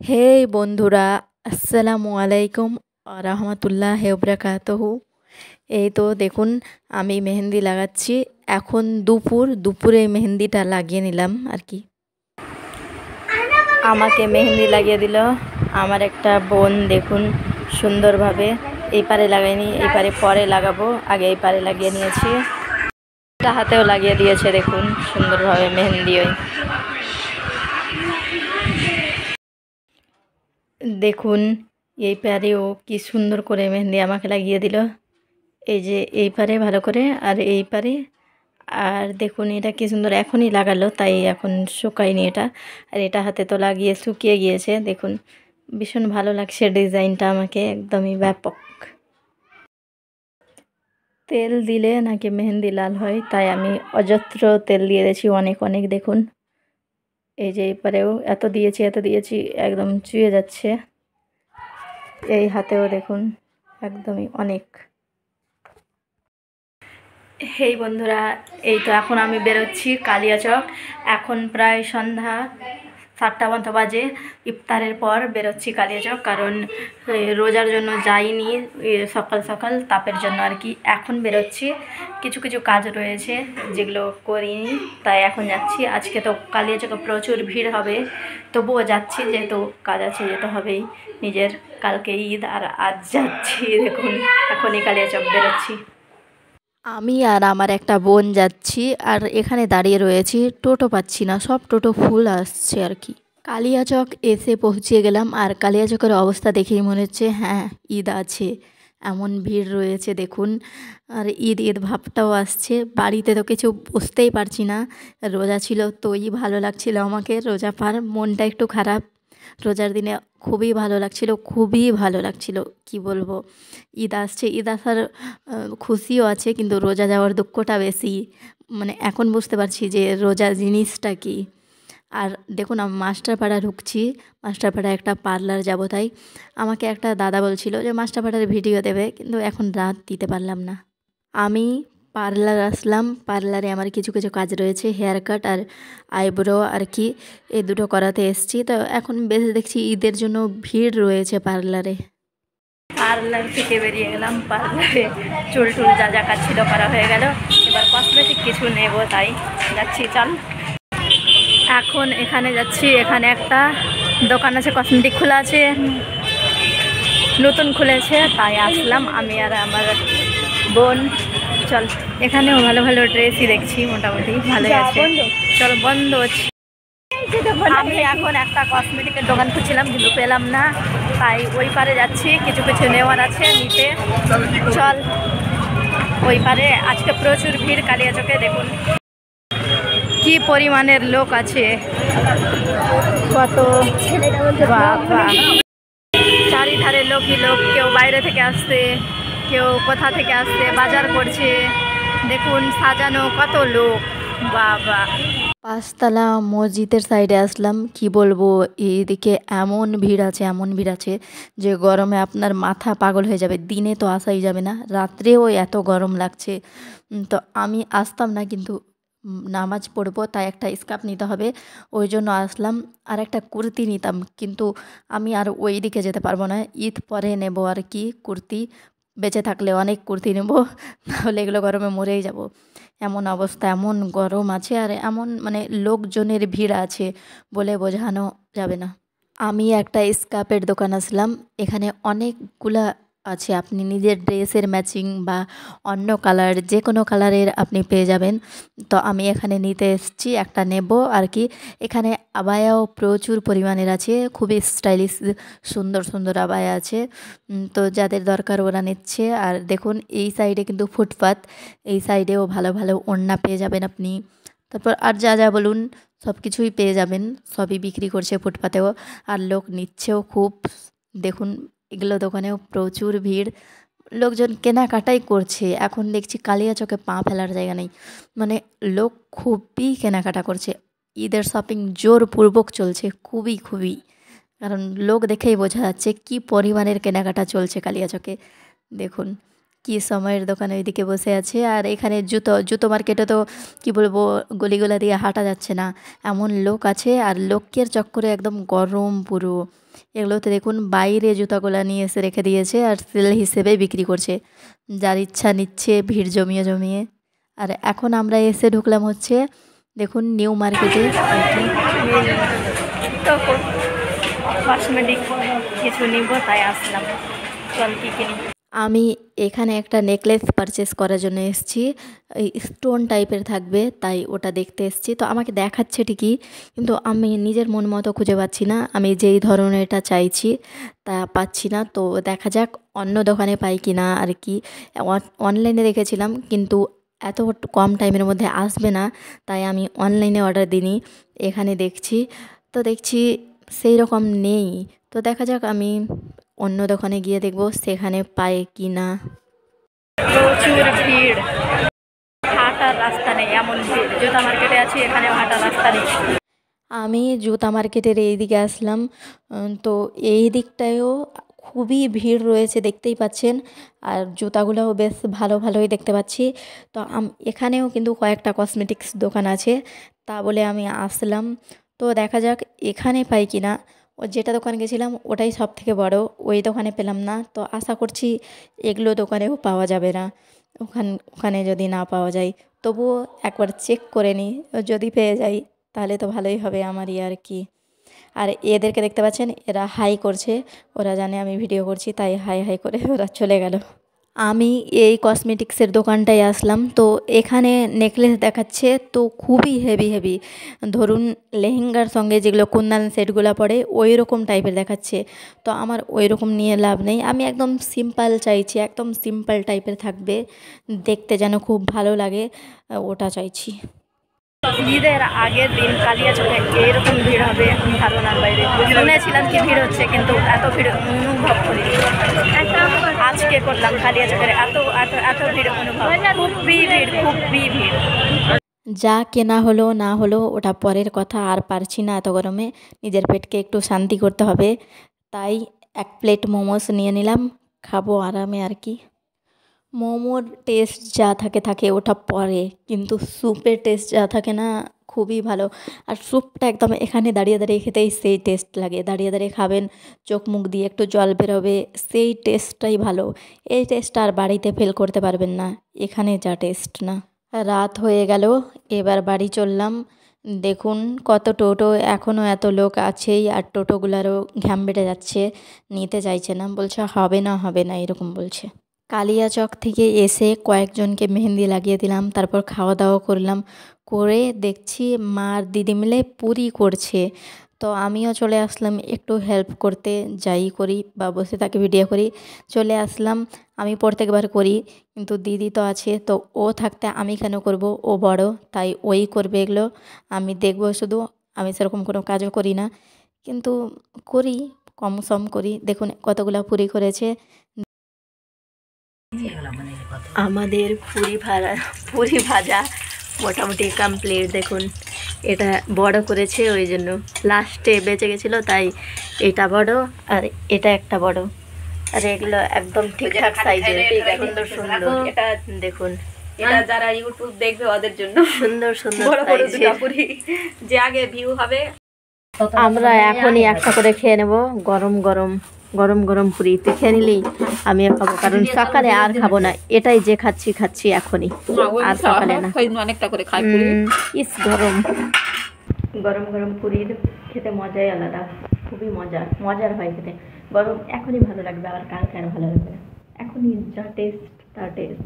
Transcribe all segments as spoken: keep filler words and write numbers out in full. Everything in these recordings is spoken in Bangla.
হে বন্ধুরা, আসসালামু আলাইকুম রাহমাতুল্লাহ ওবরাকাতুহু। এই তো দেখুন, আমি মেহেন্দি লাগাচ্ছি। এখন দুপুর দুপুরে মেহেন্দিটা লাগিয়ে নিলাম আর কি। আমাকে মেহেন্দি লাগিয়ে দিল আমার একটা বোন। দেখুন সুন্দরভাবে, এই পারে লাগাইনি, এই পারে পরে লাগাবো, আগে এই পারে লাগিয়ে নিয়েছি। হাতেও লাগিয়ে দিয়েছে, দেখুন সুন্দরভাবে মেহেন্দি। ওই দেখুন এই পারেও কি সুন্দর করে মেহেন্দি আমাকে লাগিয়ে দিল। এই যে এই পারে ভালো করে, আর এই পারে। আর দেখুন এটা কি সুন্দর এখনই লাগালো, তাই এখন শুকায়নি এটা। আর এটা হাতে তো লাগিয়ে শুকিয়ে গিয়েছে। দেখুন ভীষণ ভালো লাগছে ডিজাইনটা, আমাকে একদমই ব্যাপক। তেল দিলে নাকি মেহেন্দি লাল হয়, তাই আমি অযত্র তেল দিয়ে দিয়েছি অনেক অনেক। দেখুন এই যে এই পারেও এত দিয়েছি এত দিয়েছি একদম চুয়ে যাচ্ছে। এই হাতেও দেখুন একদমই অনেক। হেই বন্ধুরা, এই তো এখন আমি বেরোচ্ছি কালিয়াচক। এখন প্রায় সন্ধ্যা সাতটা মতো বাজে। ইফতারের পর বেরোচ্ছি কালিয়াচক, কারণ রোজার জন্য যাইনি সকাল সকাল, তাপের জন্য আর কি। এখন বেরোচ্ছি, কিছু কিছু কাজ রয়েছে যেগুলো করিনি, তাই এখন যাচ্ছি। আজকে তো কালিয়াচকে প্রচুর ভিড় হবে, তবুও যাচ্ছি, যেহেতু কাজ আছে যেতে হবেই নিজের। কালকে ঈদ আর আজ যাচ্ছি। দেখুন এখনই কালিয়াচক বেরোচ্ছি। আমি আর আমার একটা বোন যাচ্ছি, আর এখানে দাঁড়িয়ে রয়েছি, টোটো পাচ্ছি না, সব টোটো ফুল আসছে আর কি। কালিয়াচক এসে পৌঁছে গেলাম, আর কালিয়াচকের অবস্থা দেখেই মনে হচ্ছে হ্যাঁ ঈদ আছে, এমন ভিড় রয়েছে দেখুন। আর ঈদ ঈদ ভাবটাও আসছে। বাড়িতে তো কিছু বুঝতেই পারছি না, রোজা ছিল তোই ভালো লাগছিল আমাকে। রোজা পার মনটা একটু খারাপ। রোজার দিনে খুবই ভালো লাগছিল, খুবই ভালো লাগছিল, কি বলবো। ঈদ আসছে, ঈদ আসার খুশিও আছে, কিন্তু রোজা যাওয়ার দুঃখটা বেশি। মানে এখন বুঝতে পারছি যে রোজা জিনিসটা কি। আর দেখুন আমি মাস্টারপাড়া ঢুকছি, মাস্টারপাড়া একটা পার্লার যাব, তাই আমাকে একটা দাদা বলছিল যে মাস্টারপাড়ার ভিডিও দেবে, কিন্তু এখন রাত দিতে পারলাম না। আমি পার্লার আসলাম, পার্লারে আমার কিছু কিছু কাজ রয়েছে, হেয়ার কাট আর আইব্রো আর কি, এই দুটো করাতে এসেছি। তো এখন বেশ দেখছি ঈদের জন্য ভিড় রয়েছে পার্লারে। পার্লার থেকে বেরিয়ে গেলাম, পার্লারে চুল টুল যা যা কাজ ছিল করা হয়ে গেল। এবার কসমেটিক কিছু নেব, তাই যাচ্ছি। চল এখন এখানে যাচ্ছি, এখানে একটা দোকান আছে, কসমেটিক খোলা আছে, নতুন খুলেছে, তাই আসলাম আমি আর আমার বোন। চল, এখানেও ভালো ভালো ড্রেসই দেখছি, মোটামুটি ভালোই আছে। চল বন্ধ হচ্ছে। আমি এখন একটা কসমেটিকের দোকান খুঁজছিলাম, কিন্তু পেলাম না, তাই ওই পারে যাচ্ছি, কিছু কিছু নেওয়ার আছে নিতে। চল ওই পারে। আজকে প্রচুর ভিড় কালিয়াচকে, দেখুন কি পরিমাণের লোক আছে, কত বাবা। চারিধারে লোকই লোক, কেউ বাইরে থেকে আসছে, কেউ কোথা থেকে আসছে, বাজার করছে। দেখুন সাজানো কত লোক, বাবা। পাঁচতলা মসজিদের সাইডে আসলাম, কি বলবো, এইদিকে এমন ভিড় আছে, এমন ভিড় আছে যে গরমে আপনার মাথা পাগল হয়ে যাবে। দিনে তো আসাই যাবে না, রাত্রেও এত গরম লাগছে। তো আমি আসতাম না, কিন্তু নামাজ পড়বো, তাই একটা স্কার্ফ নিতে হবে, ওই জন্য আসলাম। আর একটা কুর্তি নিতাম, কিন্তু আমি আর ওই দিকে যেতে পারবো না, ঈদ পরে নেব আর কি কুর্তি। বেঁচে থাকলে অনেক কুর্তি নেব, তাহলে এগুলো গরমে মরেই যাব। এমন অবস্থা, এমন গরম আছে, আর এমন মানে লোকজনের ভিড় আছে, বলে বোঝানো যাবে না। আমি একটা স্কার্ফের দোকান আসলাম, এখানে অনেকগুলা আছে, আপনি নিজের ড্রেসের ম্যাচিং বা অন্য কালার, যে কোনো কালারের আপনি পেয়ে যাবেন। তো আমি এখানে নিতে এসেছি, একটা নেব আর কি। এখানে আবায়াও প্রচুর পরিমাণের আছে, খুবই স্টাইলিশ সুন্দর সুন্দর আবায়া আছে। তো যাদের দরকার ওরা নিচ্ছে। আর দেখুন এই সাইডে কিন্তু ফুটপাত, এই সাইডেও ভালো ভালো ওড়না পেয়ে যাবেন আপনি। তারপর আর যা যা বলুন সব কিছুই পেয়ে যাবেন, সবই বিক্রি করছে ফুটপাতেও, আর লোক নিচ্ছেও খুব। দেখুন এগুলো দোকানেও প্রচুর ভিড়, লোকজন কেনাকাটাই করছে। এখন দেখছি কালিয়াচকে পা ফেলার জায়গা নেই, মানে লোক খুবই কেনাকাটা করছে। ঈদের শপিং জোরপূর্বক চলছে, খুবই খুবই, কারণ লোক দেখেই বোঝা যাচ্ছে কি পরিমাণের কেনাকাটা চলছে কালিয়াচকে। দেখুন কি সময়ের দোকান ওইদিকে বসে আছে। আর এখানে জুতো জুতো মার্কেটে তো কি বলবো, গলিগুলা দিয়ে হাঁটা যাচ্ছে না, এমন লোক আছে। আর লোকের চক্করে একদম গরম পুরো। এগুলোতে দেখুন বাইরে জুতাগুলা নিয়ে এসে রেখে দিয়েছে আর সেল হিসেবে বিক্রি করছে, যার ইচ্ছা নিচ্ছে ভিড় জমিয়ে জমিয়ে। আর এখন আমরা এসে ঢুকলাম হচ্ছে দেখুন নিউ মার্কেটে। তখন কসমেটিক কিছু নিব তাই আসলাম, চল কি কিনি। আমি এখানে একটা নেকলেস পারচেস করার জন্য এসেছি, এই স্টোন টাইপের থাকবে তাই ওটা দেখতে এসেছি। তো আমাকে দেখাচ্ছে ঠিকই, কিন্তু আমি নিজের মন মতো খুঁজে পাচ্ছি না, আমি যেই ধরনের এটা চাইছি তা পাচ্ছি না। তো দেখা যাক অন্য দোকানে পাই কি না আর কি। অনলাইনে দেখেছিলাম কিন্তু এত কম টাইমের মধ্যে আসবে না, তাই আমি অনলাইনে অর্ডার দিইনি। এখানে দেখছি তো দেখছি সেই রকম নেই। তো দেখা যাক আমি অন্য দোকানে গিয়ে দেখব সেখানে পায় কি না। প্রচুর ভিড়, হাঁটার রাস্তা নেই, এমন ভিড়। জুতা মার্কেটে আছি, এখানেও হাঁটার রাস্তা নেই। আমি জুতা মার্কেটের এই দিকে আসলাম, তো এই দিকটায়ও খুবই ভিড় রয়েছে দেখতেই পাচ্ছেন। আর জুতাগুলোও বেশ ভালো ভালোই দেখতে পাচ্ছি। তো এখানেও কিন্তু কয়েকটা কসমেটিক্স দোকান আছে, তা বলে আমি আসলাম। তো দেখা যাক এখানে পাই কি না। ও যেটা দোকানে গেছিলাম ওটাই সব থেকে বড়, ওই দোকানে পেলাম না। তো আশা করছি এগুলো দোকানেও পাওয়া যাবে না। ওখান ওখানে যদি না পাওয়া যায় তবুও একবার চেক করে নিই, যদি পেয়ে যাই তাহলে তো ভালোই হবে আমারই আর কি। আর এদেরকে দেখতে পাচ্ছেন, এরা হাই করছে, ওরা জানে আমি ভিডিও করছি তাই হাই হাই করে ওরা চলে গেল। আমি এই কসমেটিক্সের দোকানটায় আসলাম, তো এখানে নেকলেস দেখাচ্ছে তো খুবই হেভি হেভি। ধরুন লেহেঙ্গার সঙ্গে যেগুলো কুন্দান সেটগুলো পরে ওই রকম টাইপের দেখাচ্ছে। তো আমার ওই রকম নিয়ে লাভ নেই, আমি একদম সিম্পল চাইছি, একদম সিম্পল টাইপের থাকবে, দেখতে যেন খুব ভালো লাগে, ওটা চাইছি। ঈদের আগের দিন কালিয়াচকে এরকম ভিড় হবে ধারণার বাইরে। শুনেছিলাম কি ভিড় হচ্ছে, কিন্তু এত ভিড় অনুভব করি আজকে করলাম। কালিয়াচকের এত এত এত ভিড় অনুভব, খুবই ভিড়, খুবই ভিড়। যা কেনা হলো না হলো ওটা পরের কথা, আর পারছি না এত গরমে, নিজের পেটকে একটু শান্তি করতে হবে। তাই এক প্লেট মোমোস নিয়ে নিলাম, খাবো আরামে আর কি। মোমোর টেস্ট যা থাকে থাকে ওটা পরে, কিন্তু স্যুপের টেস্ট যা থাকে না খুবই ভালো। আর স্যুপটা একদম এখানে দাঁড়িয়ে দাঁড়িয়ে খেতেই সেই টেস্ট লাগে, দাঁড়িয়ে দাঁড়িয়ে খাবেন, চোখ মুখ দিয়ে একটু জল বেরোবে, সেই টেস্টটাই ভালো। এই টেস্টটা আর বাড়িতে ফেল করতে পারবেন না, এখানে যা টেস্ট না। রাত হয়ে গেল, এবার বাড়ি চললাম। দেখুন কত টোটো, এখনও এত লোক আছেই, আর টোটোগুলারও ঘ্যাম বেড়ে যাচ্ছে, নিতে চাইছে না, বলছে হবে না হবে না এরকম বলছে। কালিয়াচক থেকে এসে কয়েকজনকে মেহেন্দি লাগিয়ে দিলাম, তারপর খাওয়া দাওয়া করলাম, করে দেখছি মা আর দিদি মিলে পুরি করছে। তো আমিও চলে আসলাম একটু হেল্প করতে, যাই করি বা বসে তাকে ভিডিও করি, চলে আসলাম। আমি প্রত্যেকবার করি, কিন্তু দিদি তো আছে, তো ও থাকতে আমি কেন করব, ও বড় তাই ওই করবে এগুলো, আমি দেখব শুধু। আমি সেরকম কোনো কাজও করি না, কিন্তু করি, কম সম করি। দেখুন কতগুলো পুরি করেছে। আমাদের পুরি ভাজা পুরি ভাজা মোটামুটি কমপ্লিট। দেখুন এটা বড় করেছে, ওই জন্য লাস্টে বেঁচে গেছিলো, তাই এটা বড় আর এটা একটা বড়, আর এগুলো একদম ঠিকঠাক সাইজের, সুন্দর সুন্দর। এটা দেখুন, এটা যারা ইউটিউব দেখবে ওদের জন্য সুন্দর সুন্দর বড় বড় দুটো পুরি, যে আগে ভিউ হবে। আমরা এখনই একটা করে খেয়ে নেব, গরম গরম গরম গরম পুরি। তুই খেয়ে নিলি, আমিও খাবো, কারণ সকালে আর খাবো না, এটাই যে খাচ্ছি খাচ্ছি এখনই, আর সকালে না। অনেকটা করে খাই। ইস গরম গরম গরম পুরি খেতে মজাই আলাদা, খুবই মজা, মজার হয় খেতে। গরম এখনই ভালো লাগবে, আবার কালকে আর ভালো লাগবে না, এখনই যা টেস্ট তা টেস্ট।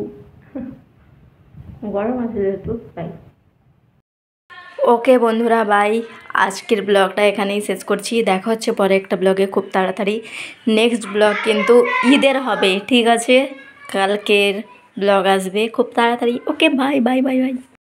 গরম আছে যেহেতু তাই। ওকে বন্ধুরা, বাই। আজকের ব্লগটা এখানেই শেষ করছি, দেখা হচ্ছে পরে একটা ব্লগে খুব তাড়াতাড়ি। নেক্সট ব্লগ কিন্তু ঈদের হবে, ঠিক আছে? কালকের ব্লগ আসবে খুব তাড়াতাড়ি। Okay bye bye bye by.